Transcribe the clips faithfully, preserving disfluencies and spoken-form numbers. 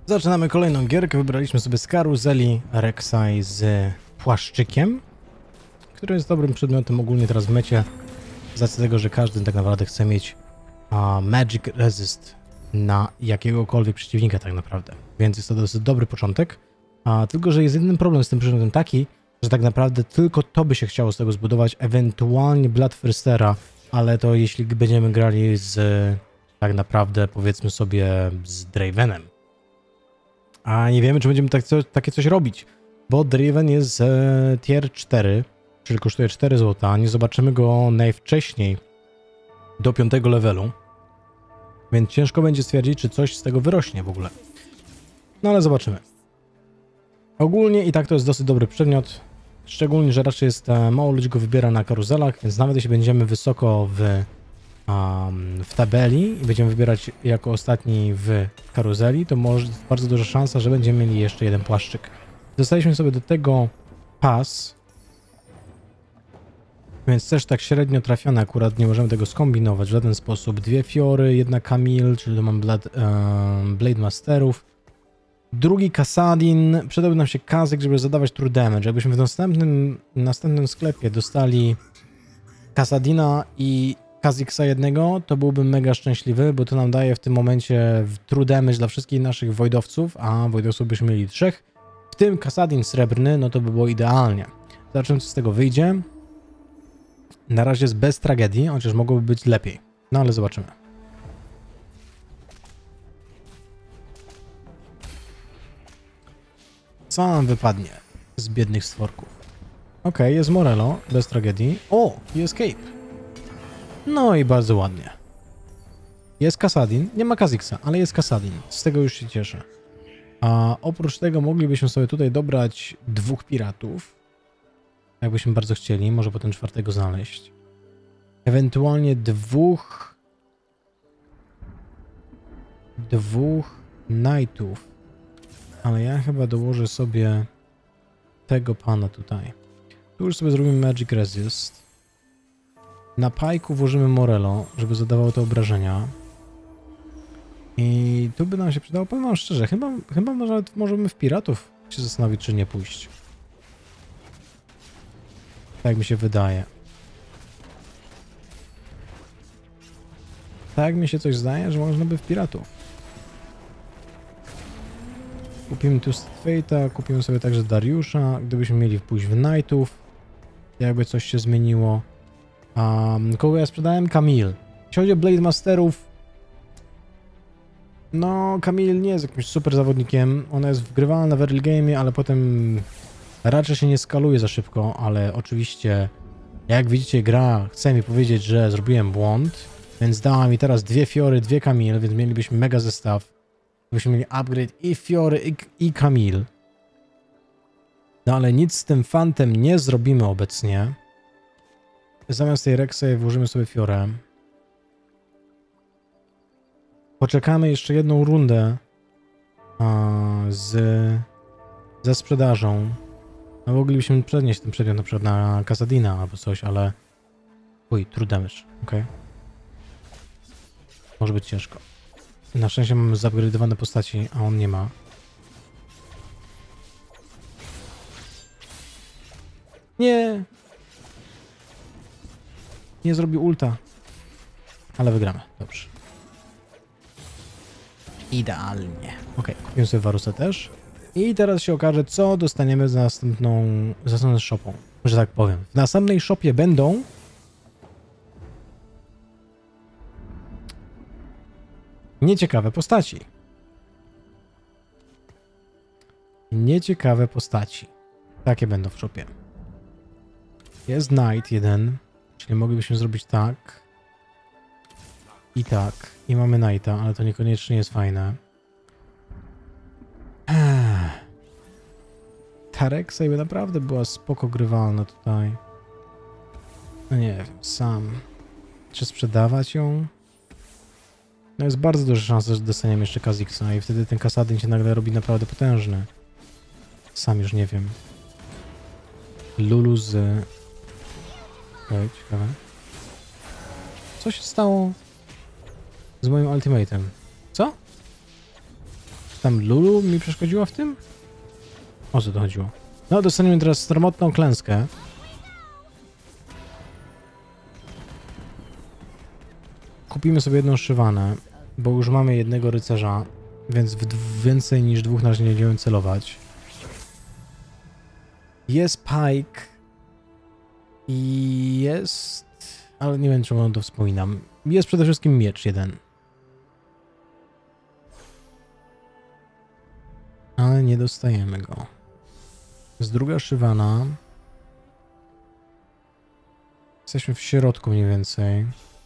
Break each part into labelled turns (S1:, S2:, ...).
S1: Zaczynamy kolejną gierkę. Wybraliśmy sobie z karuzeli Rek'Sai z płaszczykiem, który jest dobrym przedmiotem ogólnie teraz w mecie, z racji tego, że każdy tak naprawdę chce mieć uh, Magic Resist na jakiegokolwiek przeciwnika tak naprawdę. Więc jest to dosyć dobry początek. A tylko, że jest jeden problem z tym przedmiotem taki, że tak naprawdę tylko to by się chciało z tego zbudować, ewentualnie Bloodthirstera, ale to jeśli będziemy grali z tak naprawdę, powiedzmy sobie, z Dravenem. A nie wiemy, czy będziemy tak co, takie coś robić, bo Draven jest e, tier cztery, czyli kosztuje cztery złota. Nie zobaczymy go najwcześniej do piątego levelu, więc ciężko będzie stwierdzić, czy coś z tego wyrośnie w ogóle. No ale zobaczymy. Ogólnie i tak to jest dosyć dobry przedmiot, szczególnie, że raczej jest e, mało ludzi go wybiera na karuzelach, więc nawet jeśli będziemy wysoko w, um, w tabeli i będziemy wybierać jako ostatni w karuzeli, to może bardzo duża szansa, że będziemy mieli jeszcze jeden płaszczyk. Dostaliśmy sobie do tego pas, więc też tak średnio trafione, akurat nie możemy tego skombinować w żaden sposób. Dwie fiory, jedna Camille, czyli tu mam Blood, um, Blade Masterów. Drugi Kassadin, przydałby nam się Kazik, żeby zadawać true damage. Jakbyśmy w następnym, następnym sklepie dostali Kassadina i Kha'Zix jednego, to byłbym mega szczęśliwy, bo to nam daje w tym momencie true damage dla wszystkich naszych Voidowców, a Voidowców byśmy mieli trzech. W tym Kassadin srebrny, no to by było idealnie. Zobaczymy, co z tego wyjdzie. Na razie jest bez tragedii, chociaż mogłoby być lepiej. No ale zobaczymy. Co nam wypadnie z biednych stworków? Ok, jest Morello, bez tragedii. O, i Escape. No i bardzo ładnie. Jest Kassadin, nie ma Kha'Zixa, ale jest Kassadin. Z tego już się cieszę. A oprócz tego moglibyśmy sobie tutaj dobrać dwóch piratów. Jakbyśmy bardzo chcieli, może potem czwartego znaleźć. Ewentualnie dwóch... Dwóch Knightów. Ale ja chyba dołożę sobie tego pana tutaj. Tu już sobie zrobimy Magic Resist. Na pajku włożymy Morello, żeby zadawało te obrażenia. I tu by nam się przydało, powiem wam szczerze, chyba, chyba może, możemy w piratów się zastanowić, czy nie pójść. Tak mi się wydaje. Tak mi się coś zdaje, że można by w piratów. Kupimy tu Fate'a, kupimy sobie także Dariusza, gdybyśmy mieli pójść w Knightów, jakby coś się zmieniło. Um, kogo ja sprzedałem? Camille. Jeśli chodzi o Blade Masterów, no Camille nie jest jakimś super zawodnikiem, ona jest wgrywalna w early game, ale potem raczej się nie skaluje za szybko, ale oczywiście jak widzicie gra chce mi powiedzieć, że zrobiłem błąd, więc dała mi teraz dwie fiory, dwie Camille, więc mielibyśmy mega zestaw. Byśmy mieli upgrade i fiory i, i Camille. No ale nic z tym fantem nie zrobimy obecnie. Zamiast tej Rek'Sai włożymy sobie fiorę. Poczekamy jeszcze jedną rundę a, z, ze sprzedażą. No, moglibyśmy przenieść ten przedmiot na przykład na Kassadina albo coś, ale... Uj, true damage, ok. Może być ciężko. Na szczęście mamy zupgrade'owane postaci, a on nie ma. Nie! Nie zrobił ulta. Ale wygramy. Dobrze. Idealnie. Ok, kupimy sobie Varus'a też. I teraz się okaże, co dostaniemy za następną... za następną shopą. Że tak powiem. W następnej shopie będą... nieciekawe postaci. Nieciekawe postaci. Takie będą w shopie. Jest Knight jeden, czyli moglibyśmy zrobić tak. I tak. I mamy Knighta, ale to niekoniecznie jest fajne. Ta Rek'Sai by naprawdę była spoko grywalna tutaj. No nie wiem, sam. Czy sprzedawać ją? No jest bardzo duża szansa, że dostaniemy jeszcze Kha'Zixa i wtedy ten Kassadin się nagle robi naprawdę potężny. Sam już nie wiem. Lulu z... Ej, ciekawe. Co się stało z moim ultimatem? Co? tam Lulu mi przeszkodziła w tym? O co to chodziło? No, dostaniemy teraz staromotną klęskę. Kupimy sobie jedną szywanę, bo już mamy jednego rycerza, więc w więcej niż dwóch na razie nie będziemy celować. Jest Pike i jest... ale nie wiem, czemu on to wspominam. Jest przede wszystkim miecz jeden. Ale nie dostajemy go. Z druga szywana. Jesteśmy w środku mniej więcej.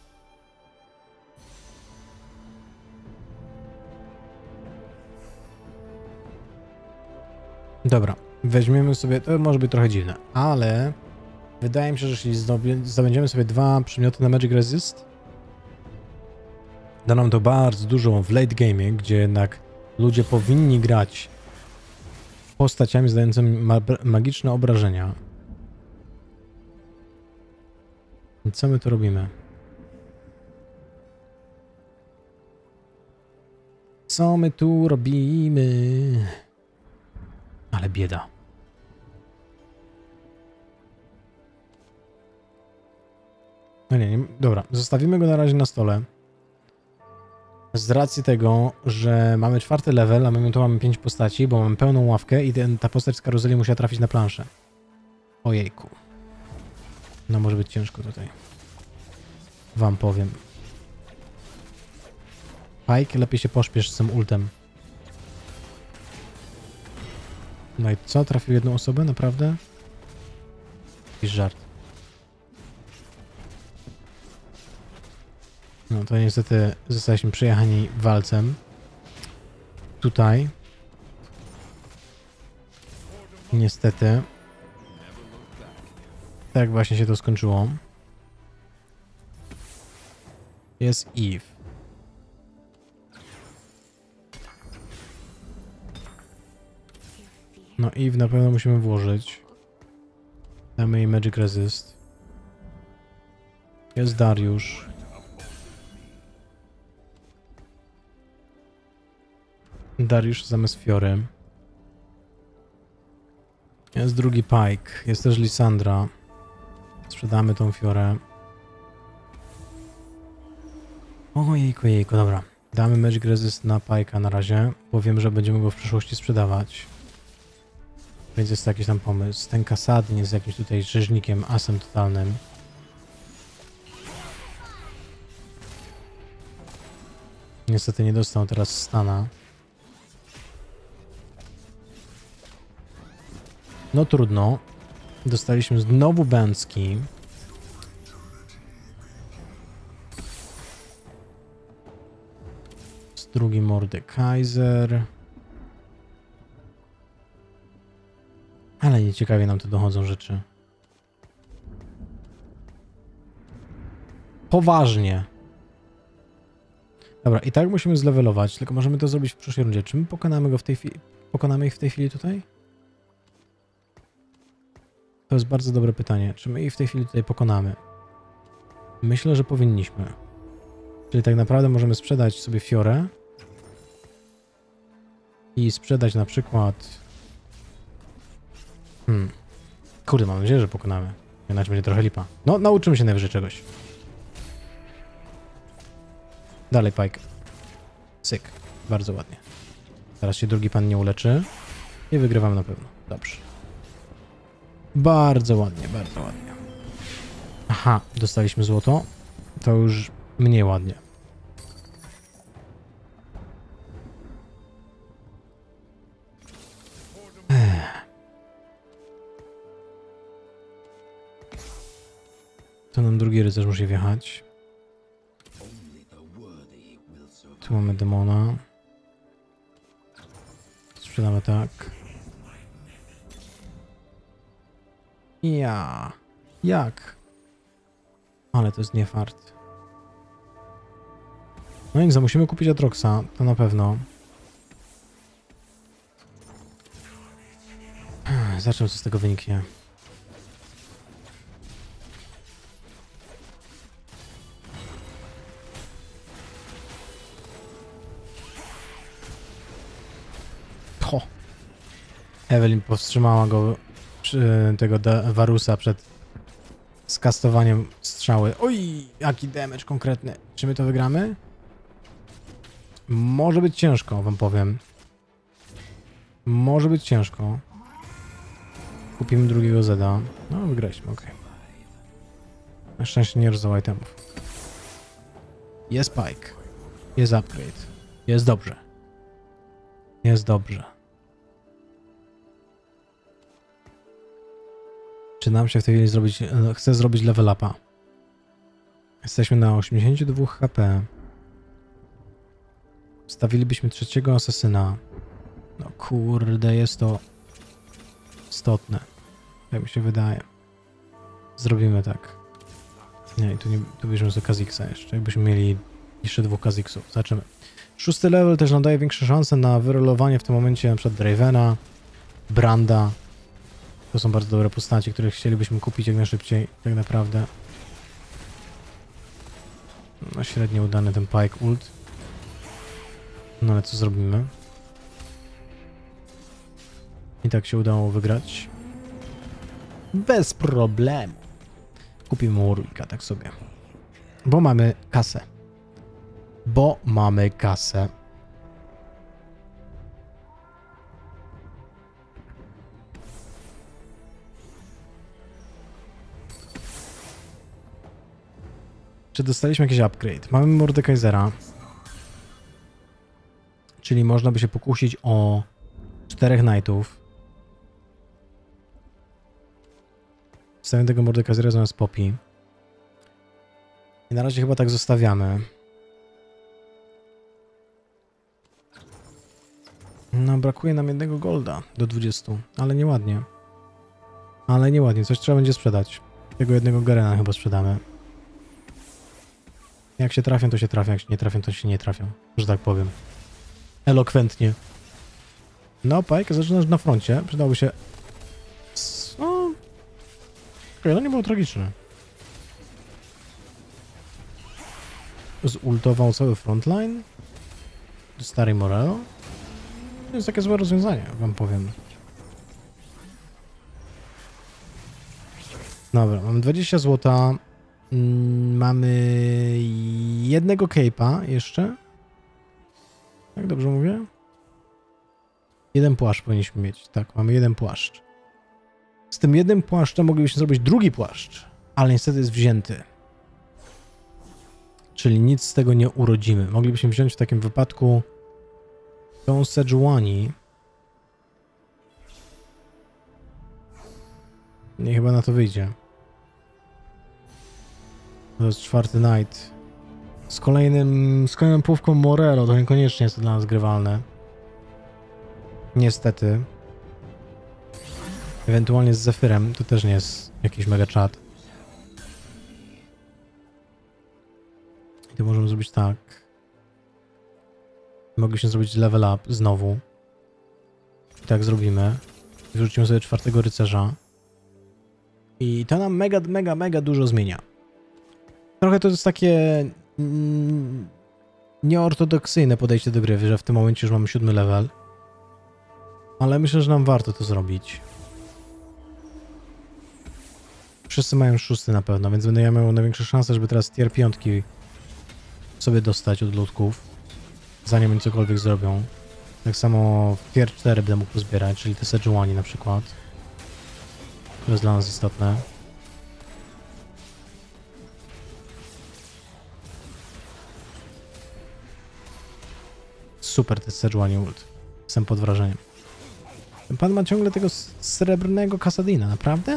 S1: Dobra, weźmiemy sobie, to może być trochę dziwne, ale wydaje mi się, że jeśli zdobędziemy sobie dwa przedmioty na Magic Resist, da nam to bardzo dużo w late gaming, gdzie jednak ludzie powinni grać postaciami zadającymi ma magiczne obrażenia. I co my tu robimy? Co my tu robimy? Ale bieda. No nie, nie, dobra, zostawimy go na razie na stole. Z racji tego, że mamy czwarty level, a my tu mamy pięć postaci, bo mamy pełną ławkę i ten, ta postać z karuzeli musiała trafić na planszę. Ojejku. No może być ciężko tutaj. Wam powiem. Pike, lepiej się pośpiesz z tym ultem. No i co? Trafił jedną osobę? Naprawdę? Jakiś żart. No to niestety zostaliśmy przejechani walcem. Tutaj. Niestety. Tak właśnie się to skończyło. Jest Eve. No Eve na pewno musimy włożyć. Damy jej Magic Resist. Jest Dariusz. Dariusz zamiast Fiory. Jest drugi Pike. Jest też Lissandra. Sprzedamy tą Fiorę. Ojejku, jejku, dobra. Damy Magic Resist na Pike'a na razie, bo wiem, że będziemy go w przyszłości sprzedawać. Więc jest to jakiś tam pomysł. Ten Kasadin jest jakimś tutaj rzeźnikiem, asem totalnym. Niestety nie dostał teraz stana. No trudno. Dostaliśmy znowu bęcki. Z drugi Mordekaiser. Ale nieciekawie nam tu dochodzą rzeczy. Poważnie. Dobra, i tak musimy zlevelować, tylko możemy to zrobić w przyszłej rundzie. Czy my pokonamy go w tej chwili? Pokonamy ich w tej chwili tutaj? To jest bardzo dobre pytanie. Czy my ich w tej chwili tutaj pokonamy? Myślę, że powinniśmy. Czyli tak naprawdę możemy sprzedać sobie Fiorę i sprzedać na przykład... Hmm. Kurde, mam nadzieję, że pokonamy. Inaczej będzie trochę lipa. No, nauczymy się najwyżej czegoś. Dalej, Pike. Syk. Bardzo ładnie. Teraz się drugi pan nie uleczy. I wygrywamy na pewno. Dobrze. Bardzo ładnie, bardzo ładnie. Aha, dostaliśmy złoto. To już mniej ładnie. Ech. To nam drugi rycerz musi wjechać. Tu mamy demona. Sprzedamy tak. Ja. Jak? Ale to jest nie fart. No i musimy kupić Atroxa, to na pewno. Zobaczymy, co z tego wyniknie. Ho! Evelyn powstrzymała go, przy, tego da, Warusa przed skastowaniem strzały. Oj, jaki damage konkretny. Czy my to wygramy? Może być ciężko, wam powiem. Może być ciężko. Kupimy drugiego Zeda. No, wygraliśmy, okej. Okay. Na szczęście nie rozdał itemów. Jest Pike. Jest upgrade. Jest dobrze. Jest dobrze. Czy nam się w tej chwili zrobić... Chcę zrobić level upa. Jesteśmy na osiemdziesiąt dwa H P. Stawilibyśmy trzeciego asesyna. No kurde, jest to istotne. Tak mi się wydaje. Zrobimy tak. Nie, tu nie, tu bierzemy sobie Kha'Zix'a jeszcze. Jakbyśmy mieli jeszcze dwóch Kha'Zixów. Zobaczymy. Szósty level też nam daje większe szanse na wyrolowanie w tym momencie na przykład Dravena, Branda. To są bardzo dobre postacie, które chcielibyśmy kupić jak najszybciej, tak naprawdę. No średnio udany ten Pike ult. No ale co zrobimy? I tak się udało wygrać. Bez problemu. Kupimy Warwicka tak sobie. Bo mamy kasę. Bo mamy kasę. Czy dostaliśmy jakiś upgrade? Mamy Mordekaisera. Czyli można by się pokusić o czterech knightów. Wstawiam tego Mordekaisera zamiast Poppy. I na razie chyba tak zostawiamy. No, brakuje nam jednego golda do dwudziestu, ale nieładnie. Ale nieładnie, coś trzeba będzie sprzedać. Tego jednego Garena chyba sprzedamy. Jak się trafią, to się trafią, jak się nie trafią, to się nie trafią, że tak powiem. Elokwentnie. No, Pike, zaczynasz na froncie. Przydałoby się... No... Okej, no nie było tragiczne. Zultował cały frontline. Stary Morello. To jest takie złe rozwiązanie, wam powiem. Dobra, mam dwadzieścia złota. Mm, mamy jednego cape'a jeszcze. Tak dobrze mówię? Jeden płaszcz powinniśmy mieć. Tak, mamy jeden płaszcz. Z tym jednym płaszczem moglibyśmy zrobić drugi płaszcz, ale niestety jest wzięty. Czyli nic z tego nie urodzimy. Moglibyśmy wziąć w takim wypadku tą Sejuani. Nie, chyba na to wyjdzie. To jest czwarty night. Z kolejnym, z kolejną połówką Morello to niekoniecznie jest to dla nas grywalne. Niestety. Ewentualnie z Zephyrem to też nie jest jakiś mega czat. I to możemy zrobić tak. Mogliśmy zrobić level up znowu. I tak zrobimy. Wyrzucimy sobie czwartego rycerza. I to nam mega, mega, mega dużo zmienia. Trochę to jest takie mm, nieortodoksyjne podejście do gry, że w tym momencie już mamy siódmy level. Ale myślę, że nam warto to zrobić. Wszyscy mają szósty na pewno, więc będę ja miał największe szanse, żeby teraz tier piątki sobie dostać od ludków, zanim oni cokolwiek zrobią. Tak samo w tier cztery będę mógł pozbierać, czyli te Sejuani na przykład. To jest dla nas istotne. Super te Sejuani ult. Jestem pod wrażeniem. Ten pan ma ciągle tego srebrnego Kassadina, naprawdę?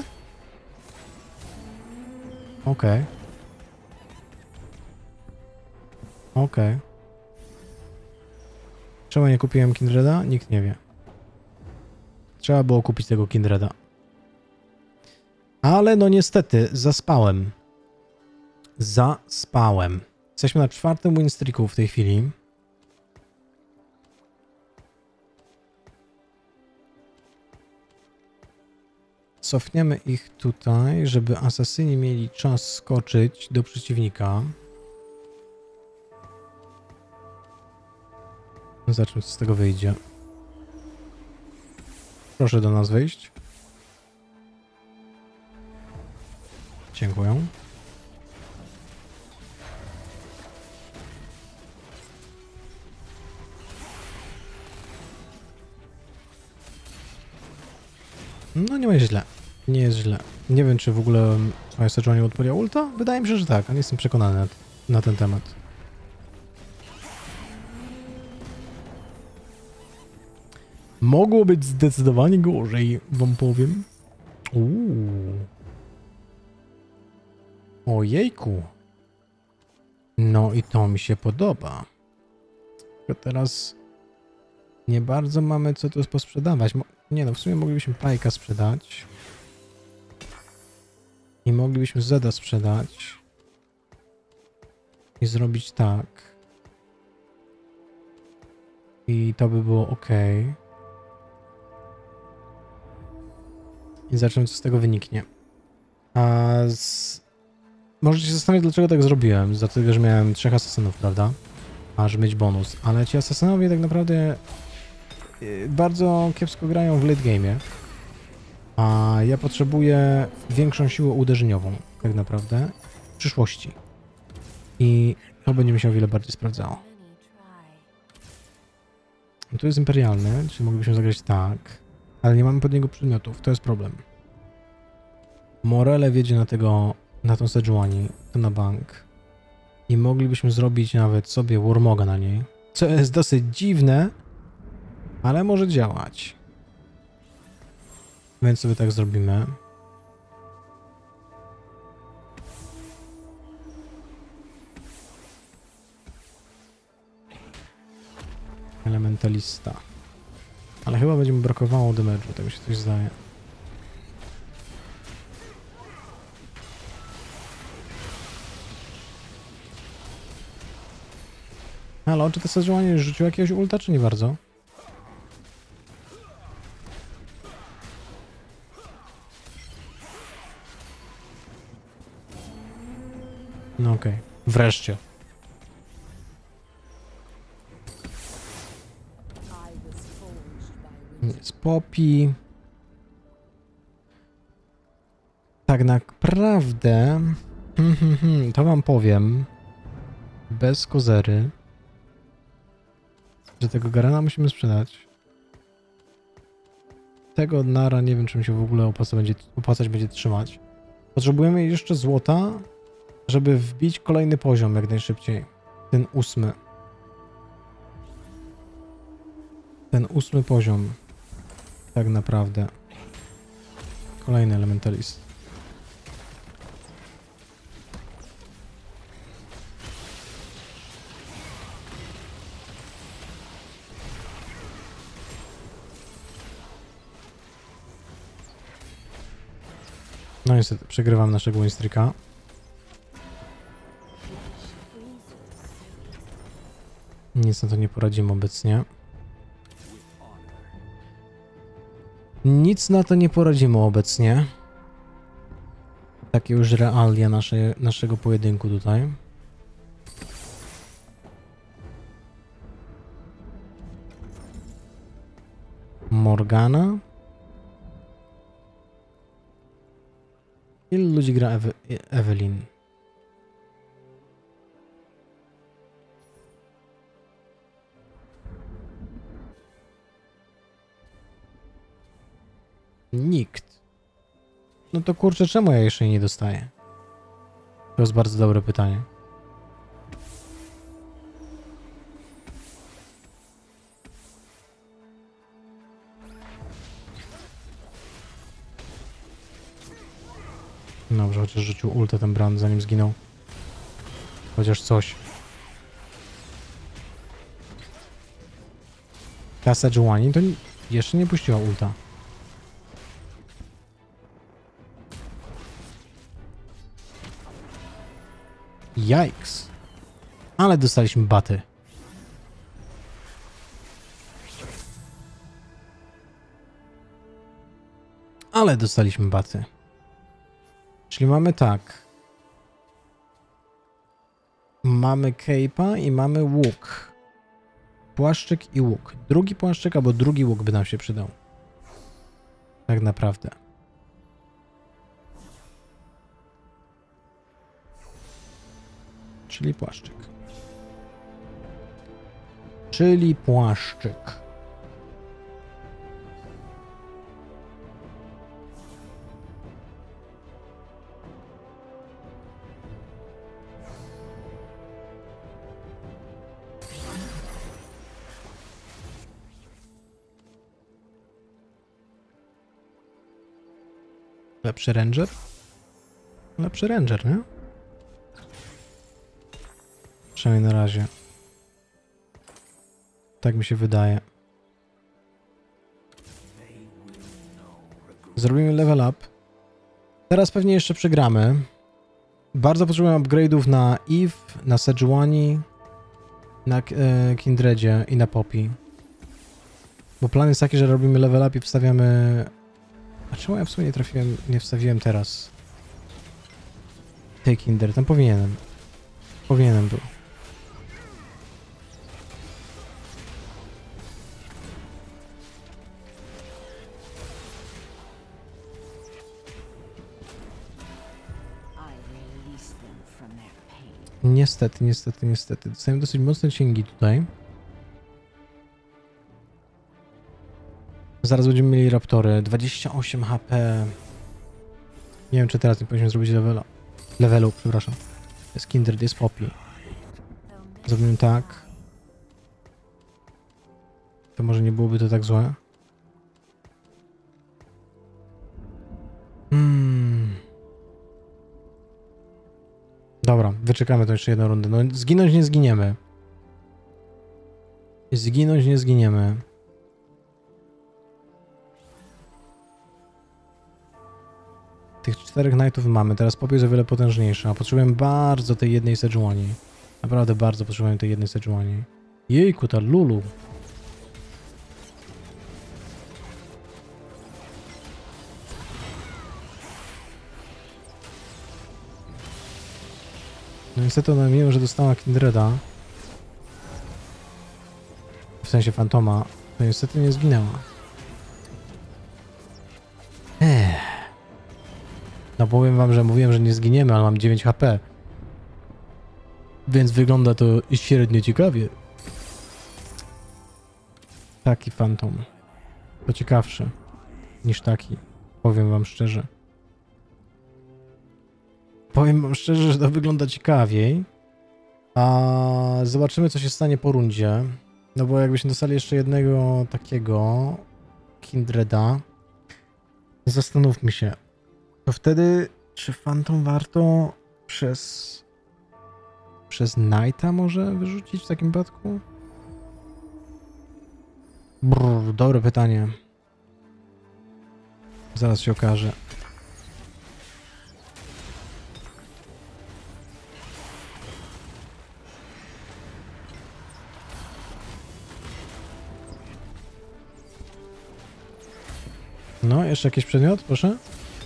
S1: Okej. Okay. Okej. Okay. Czemu nie kupiłem Kindreda? Nikt nie wie. Trzeba było kupić tego Kindreda. Ale no niestety, zaspałem. Zaspałem. Jesteśmy na czwartym win streaku w tej chwili. Cofniemy ich tutaj, żeby asasyni mieli czas skoczyć do przeciwnika. Zobaczmy, co z tego wyjdzie. Proszę do nas wyjść. Dziękuję. No nie jest źle. Nie jest źle. Nie wiem, czy w ogóle moja Sejuani odpaliła ulta? Wydaje mi się, że tak, ale nie jestem przekonany na, na ten temat. Mogło być zdecydowanie gorzej, wam powiem. Uuu. Ojejku. No i to mi się podoba. Tylko teraz nie bardzo mamy co tu posprzedawać. Mo nie no, w sumie moglibyśmy Pajka sprzedać. I moglibyśmy Zeda sprzedać. I zrobić tak. I to by było ok. I zobaczymy, co z tego wyniknie. A z... Możecie się zastanawiać, dlaczego tak zrobiłem. Dlatego, że miałem trzech asasynów, prawda? A żeby mieć bonus. Ale ci asasynowie tak naprawdę bardzo kiepsko grają w late game'ie. A ja potrzebuję większą siłę uderzeniową, tak naprawdę, w przyszłości. I to będzie mi się o wiele bardziej sprawdzało. Tu jest imperialny, czyli moglibyśmy zagrać tak, ale nie mamy pod niego przedmiotów, to jest problem. Morele wiedzie na tego, na tą Sejuani, to na bank. I moglibyśmy zrobić nawet sobie Warmoga na niej, co jest dosyć dziwne, ale może działać. Więc sobie tak zrobimy. Elementalista. Ale chyba będzie mi brakowało damage'u, tak mi się coś zdaje. Halo, czy to Sejuani już rzucił jakiegoś ulta, czy nie bardzo? No okej, okay. Wreszcie. Jest Poppy. Tak naprawdę, hmm, hmm, hmm, to wam powiem, bez kozery, że tego Garena musimy sprzedać. Tego Nara nie wiem, czy mi się w ogóle opłaca będzie, opłacać będzie trzymać. Potrzebujemy jeszcze złota, żeby wbić kolejny poziom jak najszybciej. Ten ósmy. Ten ósmy poziom. Tak naprawdę. Kolejny elementalist. No niestety, przegrywam naszego winstreaka. Nic na to nie poradzimy obecnie. Nic na to nie poradzimy obecnie. Takie już realia nasze, naszego pojedynku tutaj. Morgana. Ilu ludzi gra Ewe Evelyn? Nikt. No to kurczę, czemu ja jeszcze jej nie dostaję? To jest bardzo dobre pytanie. Dobrze, chociaż rzucił ultę ten Brand, zanim zginął. Chociaż coś. Ta Sejuani to jeszcze nie puściła ulta. Yikes. Ale dostaliśmy baty. Ale dostaliśmy baty. Czyli mamy tak. Mamy cape'a i mamy łuk. Płaszczyk i łuk. Drugi płaszczyk albo drugi łuk by nam się przydał. Tak naprawdę. Czyli płaszczyk. Czyli płaszczyk. Lepszy ranger? Lepszy ranger, nie? Przynajmniej na razie. Tak mi się wydaje. Zrobimy level up. Teraz pewnie jeszcze przegramy. Bardzo potrzebuję upgrade'ów na Eve, na Sejuani, na e, Kindredzie i na Poppy. Bo plan jest taki, że robimy level up i wstawiamy... A czemu ja w sumie nie trafiłem, nie wstawiłem teraz? Tej Kindred, tam powinienem. Powinienem był. Niestety, niestety, niestety. Dostałem dosyć mocne cięgi tutaj. Zaraz będziemy mieli raptory. dwadzieścia osiem H P. Nie wiem, czy teraz nie powinniśmy zrobić levela. Levelu, przepraszam. Jest Kindred, jest Poppy. Zrobimy tak. To może nie byłoby to tak złe. Hmm. Dobra, wyczekamy to jeszcze jedną rundę. No, zginąć nie zginiemy. Zginąć nie zginiemy. Tych czterech knightów mamy. Teraz Poppy jest o wiele potężniejsza. Potrzebujemy bardzo tej jednej Sejuani. Naprawdę bardzo potrzebujemy tej jednej Sejuani. Jejku, ta Lulu. No niestety ona, mimo że dostała Kindreda, w sensie Fantoma, to niestety nie zginęła. Ech. No powiem wam, że mówiłem, że nie zginiemy, ale mam dziewięć H P. Więc wygląda to średnio ciekawie. Taki Fantom. To ciekawszy niż taki. Powiem wam szczerze. Powiem wam szczerze, że to wygląda ciekawiej. A zobaczymy, co się stanie po rundzie. No bo jakbyśmy dostali jeszcze jednego takiego Kindreda, zastanówmy się. To wtedy, czy Phantom warto przez przez Knighta może wyrzucić w takim wypadku? Brrr, dobre pytanie. Zaraz się okaże. No, jeszcze jakiś przedmiot, proszę?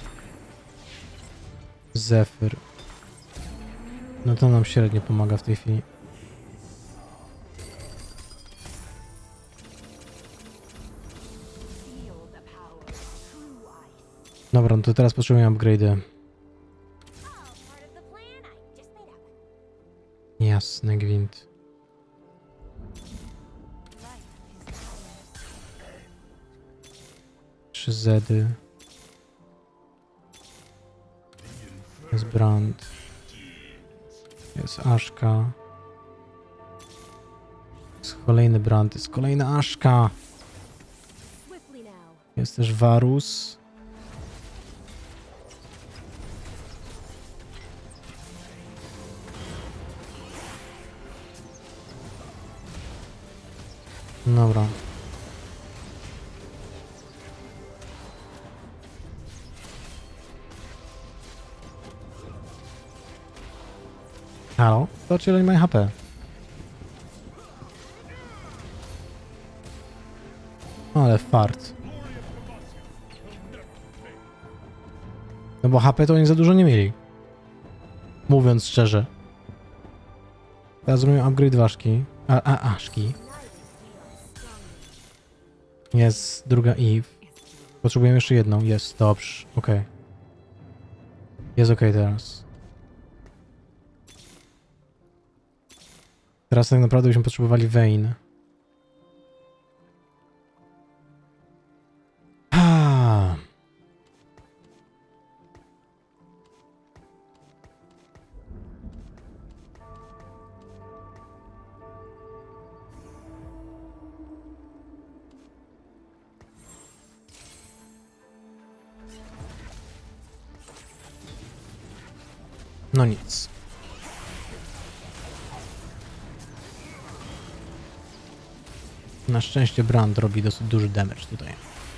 S1: Zephyr. No to nam średnio pomaga w tej chwili. Dobra, no to teraz potrzebujemy upgrade'y. Jasny gwint. Trzy zedy. Jest Brand. Jest Aszka. Jest kolejny Brand. Jest kolejna Aszka. Jest też Varus. Dobra. Halo? Zobaczcie, ile nie mają H P. Ale fart. No bo H P to oni za dużo nie mieli. Mówiąc szczerze. Teraz zrobimy upgrade ważki. A, a, aszki. Jest druga Eve. Potrzebujemy jeszcze jedną. Jest, dobrze. Okej. Okay. Jest okej okay teraz. Teraz tak naprawdę byśmy potrzebowali Vayne. Ah. No nic. Na szczęście Brand robi dosyć duży damage tutaj.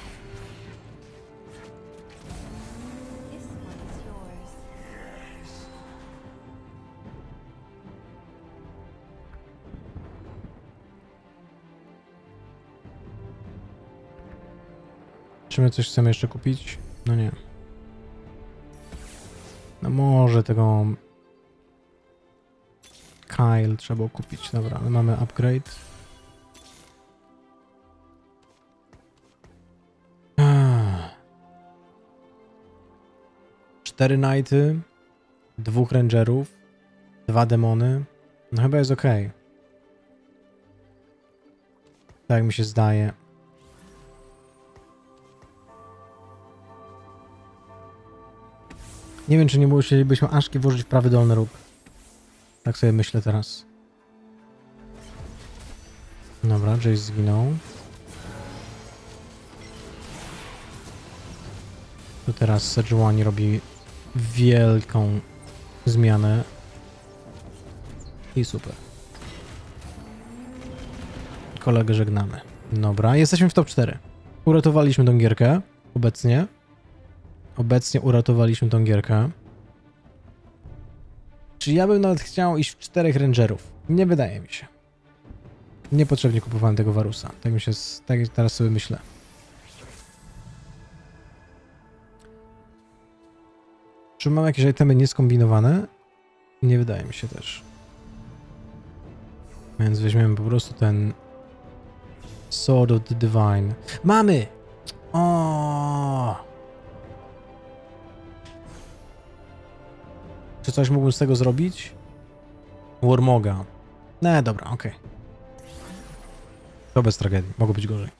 S1: Czy my coś chcemy jeszcze kupić? No nie. No może tego Kyle trzeba kupić. Dobra, ale mamy upgrade. Cztery knighty, dwóch rangerów, dwa demony. No chyba jest ok. Tak mi się zdaje. Nie wiem, czy nie musielibyśmy Aszki włożyć w prawy dolny róg. Tak sobie myślę teraz. Dobra, Jace zginął. Tu teraz Sejuani robi wielką zmianę. I super. Kolegę żegnamy. Dobra, jesteśmy w top cztery. Uratowaliśmy tą gierkę. Obecnie. Obecnie uratowaliśmy tą gierkę. Czy ja bym nawet chciał iść w czterech rangerów? Nie wydaje mi się. Niepotrzebnie kupowałem tego Varusa. Tak mi się, tak teraz sobie myślę. Czy mam jakieś itemy nieskombinowane? Nie wydaje mi się też. Więc weźmiemy po prostu ten Sword of the Divine. Mamy! O! Czy coś mógłbym z tego zrobić? Warmoga. No dobra, okej. Okay. To bez tragedii. Mogło być gorzej.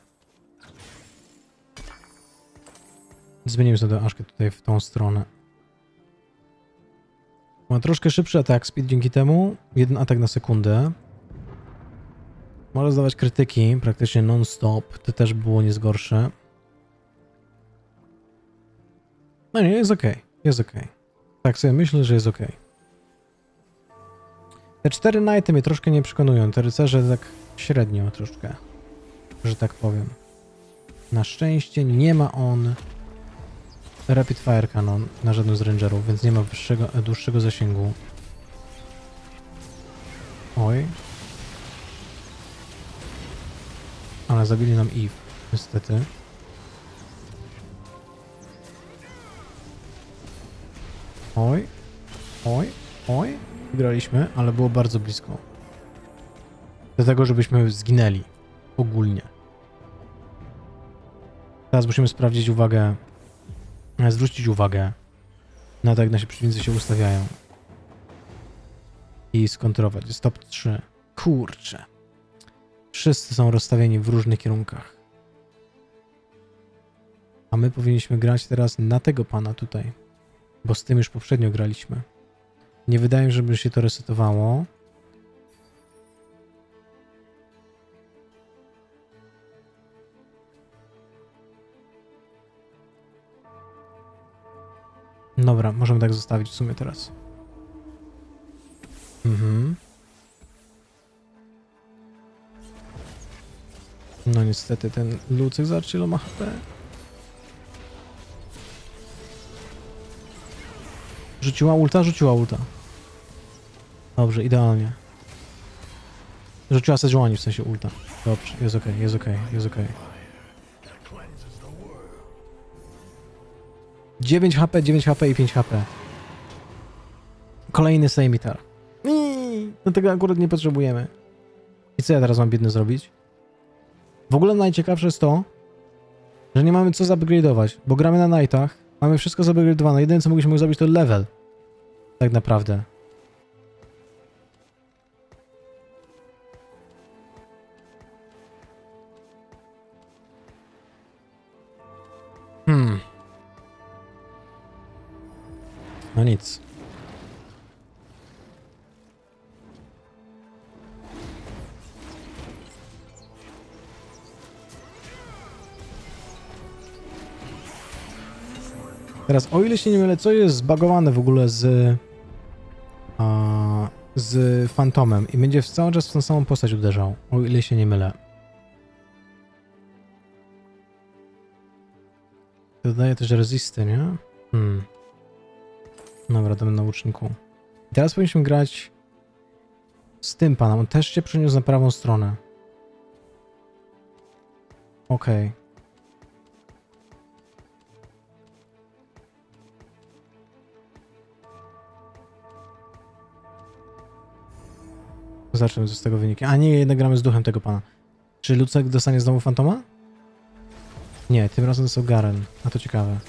S1: Zmienimy sobie Aszkę tutaj w tą stronę. Ma troszkę szybszy atak speed dzięki temu. Jeden atak na sekundę. Może zdawać krytyki praktycznie non-stop. To też było nie z gorsze. No nie, jest okej. Okay. Jest okej. Okay. Tak sobie myślę, że jest okej. Okay. Te cztery knighty mnie troszkę nie przekonują. Te rycerze tak średnio troszkę, że tak powiem. Na szczęście nie ma on Rapid Fire Cannon na żadnym z rangerów, więc nie ma wyższego, dłuższego zasięgu. Oj. Ale zabili nam Eve, niestety. Oj. Oj. Oj. Wygraliśmy, ale było bardzo blisko. Do tego, żebyśmy zginęli. Ogólnie. Teraz musimy sprawdzić uwagę, zwrócić uwagę na to, jak nasi przeciwnicy się ustawiają. I skontrować. Jest top trzy. Kurczę. Wszyscy są rozstawieni w różnych kierunkach. A my powinniśmy grać teraz na tego pana tutaj. Bo z tym już poprzednio graliśmy. Nie wydaje mi się, żeby się to resetowało. Dobra, możemy tak zostawić w sumie teraz. Mhm. No niestety ten Lucyk zobaczcie ile ma H P. Rzuciła ulta? Rzuciła ulta. Dobrze, idealnie. Rzuciła Sejuani w sensie ulta. Dobrze, jest okej, okay, jest okej, okay, jest okej. Okay. dziewięć H P, dziewięć H P i pięć H P. Kolejny Sejmitar. No tego akurat nie potrzebujemy. I co ja teraz mam biedny zrobić? W ogóle najciekawsze jest to, Że nie mamy co zupgrade'ować, bo gramy na Knightach, mamy wszystko zupgrade'owane. Jedyne co mogliśmy zrobić to level. Tak naprawdę. Hmm. No nic. Teraz, o ile się nie mylę, co jest zbagowane w ogóle z... A, z Fantomem i będzie cały czas w tą samą postać uderzał, o ile się nie mylę. Dodaje też rezisty, nie? Hmm. Dobra, damy na łuczniku. I teraz powinniśmy grać z tym panem. On też się przeniósł na prawą stronę. Okej. Okay. Zacznę z tego wyniki. A nie, jednak gramy z duchem tego pana. Czy Lucek dostanie znowu Fantoma? Nie, tym razem dostał Garen. A to ciekawe.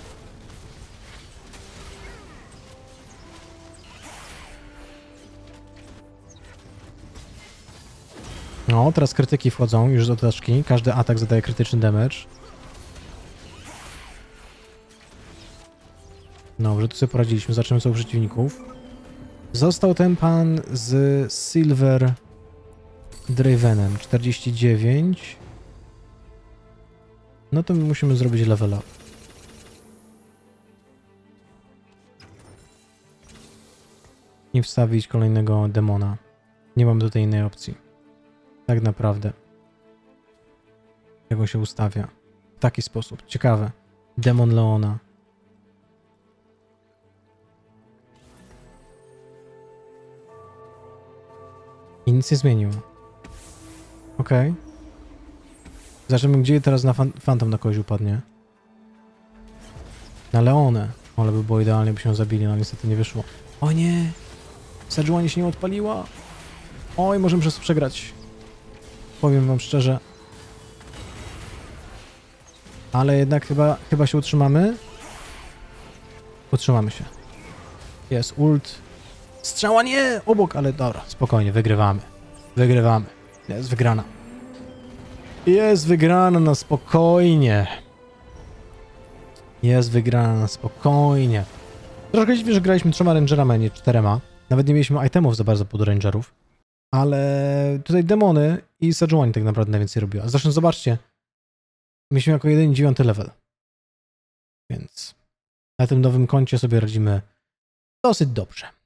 S1: No, teraz krytyki wchodzą już z otaczki. Każdy atak zadaje krytyczny damage. Dobrze, tu sobie poradziliśmy. Zaczynamy sobie przeciwników. Został ten pan z Silver Dravenem. czterdzieści dziewięć. No to my musimy zrobić level up. I wstawić kolejnego demona. Nie mam tutaj innej opcji. Tak naprawdę. Jak on się ustawia. W taki sposób. Ciekawe. Demon Leona. I nic nie zmienił. Okej. Okay. Zobaczymy, gdzie teraz na fan Fantom na kogoś upadnie. Na Leonę. Ale by było idealnie, by się zabili, no niestety nie wyszło. O nie! Sejuani się nie odpaliła. Oj, możemy przez to przegrać. Powiem wam szczerze. Ale jednak chyba, chyba się utrzymamy. Utrzymamy się. Jest ult. Strzała nie! Obok, ale dobra, spokojnie, wygrywamy. Wygrywamy. Jest wygrana. Jest wygrana na spokojnie. Jest wygrana na spokojnie. Troszkę dziwnie, że graliśmy trzema rangerami, a nie czterema. Nawet nie mieliśmy itemów za bardzo pod rangerów. Ale tutaj demony i Sejuani tak naprawdę najwięcej robiła. Zresztą zobaczcie. Mieliśmy jako jeden dziewiąty level. Więc na tym nowym koncie sobie radzimy dosyć dobrze.